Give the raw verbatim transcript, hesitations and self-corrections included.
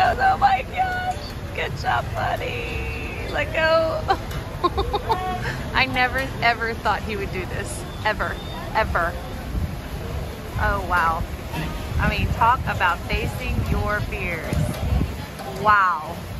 goes. Oh my gosh. Good job, buddy. Let go. I never ever thought he would do this. Ever. Ever. Oh wow. I mean, talk about facing your fears. Wow.